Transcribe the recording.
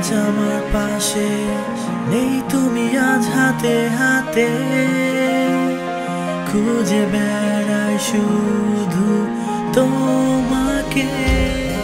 আজ আমার পাশে নেই তুমি, আজ হাতে হাতে খুঁজে বেড়াই শুধু তোমাকে।